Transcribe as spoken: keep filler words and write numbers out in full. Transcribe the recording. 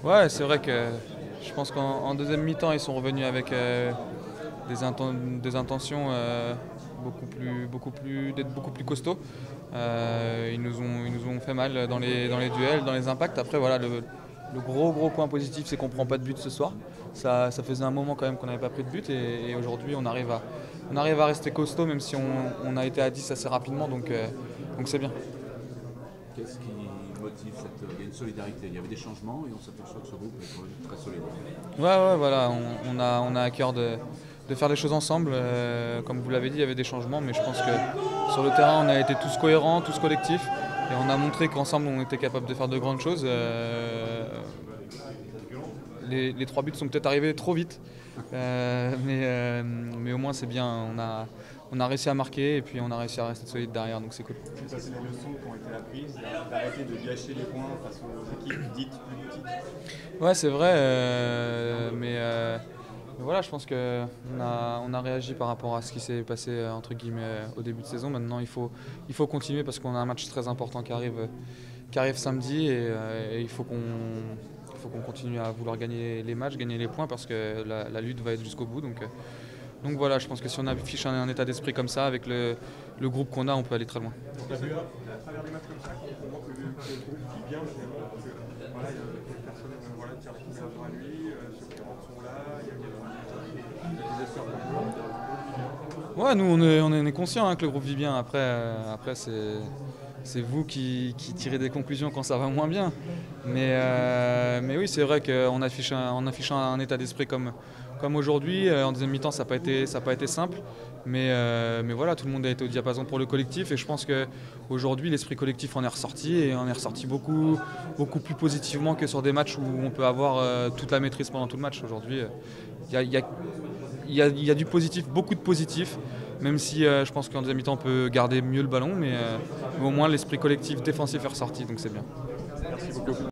Ouais, c'est vrai que je pense qu'en en deuxième mi-temps, ils sont revenus avec euh, des, inten- des intentions euh, beaucoup plus, beaucoup plus, d'être beaucoup plus costauds. Euh, ils nous ont, ils nous ont fait mal dans les, dans les duels, dans les impacts. Après, voilà, le, le gros gros point positif, c'est qu'on prend pas de but ce soir. Ça, ça faisait un moment quand même qu'on n'avait pas pris de but et, et aujourd'hui, on arrive à, on arrive à rester costaud, même si on, on a été à dix assez rapidement. Donc, euh, donc c'est bien. Qu'est-ce qui motive cette... Il y a une solidarité, il y avait des changements et on s'aperçoit que ce groupe est quand même très solidaire. Ouais, ouais, voilà, on, on a, on a à cœur de, de faire les choses ensemble. Euh, comme vous l'avez dit, il y avait des changements, mais je pense que sur le terrain, on a été tous cohérents, tous collectifs, et on a montré qu'ensemble, on était capable de faire de grandes choses. Euh, les, les trois buts sont peut-être arrivés trop vite, euh, mais, euh, mais au moins c'est bien. On a, on a réussi à marquer et puis on a réussi à rester solide derrière, donc c'est cool. Ça, c'est les leçons qui ont été apprises, d'arrêter de gâcher les points face aux équipes dites plus petites. Ouais, c'est vrai, euh, mais, euh, mais voilà, je pense qu'on a, on a réagi par rapport à ce qui s'est passé euh, entre guillemets euh, au début de saison. Maintenant, il faut, il faut continuer parce qu'on a un match très important qui arrive, qui arrive samedi et, euh, et il faut qu'on, il faut qu'on continue à vouloir gagner les matchs, gagner les points parce que la, la lutte va être jusqu'au bout. Donc, euh, donc voilà, je pense que si on affiche un, un état d'esprit comme ça avec le, le groupe qu'on a, on peut aller très loin. On a vu à travers des matchs comme ça qu'on voit que le, que le groupe vit bien finalement, parce que voilà, il y a quelques personnes euh, voilà, qui tirent la couverture à lui, euh, ceux qui rentrent sont là, il y a, il y a, il y a des espoirs pour le groupe. Ouais, nous on est, on est, on est conscient hein, que le groupe vit bien. Après, euh, après c'est, c'est vous qui, qui tirez des conclusions quand ça va moins bien. Mais, euh, mais oui, c'est vrai qu'en affichant, en affichant un état d'esprit comme, comme aujourd'hui, euh, en deuxième mi-temps, ça n'a pas été, ça n'a pas été simple. Mais, euh, mais voilà, tout le monde a été au diapason pour le collectif et je pense qu'aujourd'hui, l'esprit collectif en est ressorti et en est ressorti beaucoup, beaucoup plus positivement que sur des matchs où on peut avoir euh, toute la maîtrise pendant tout le match. Aujourd'hui, il euh, y, y, y, a, y a du positif, beaucoup de positif, même si euh, je pense qu'en deuxième mi-temps, on peut garder mieux le ballon, mais, euh, mais au moins l'esprit collectif défensif est ressorti, donc c'est bien. Merci beaucoup.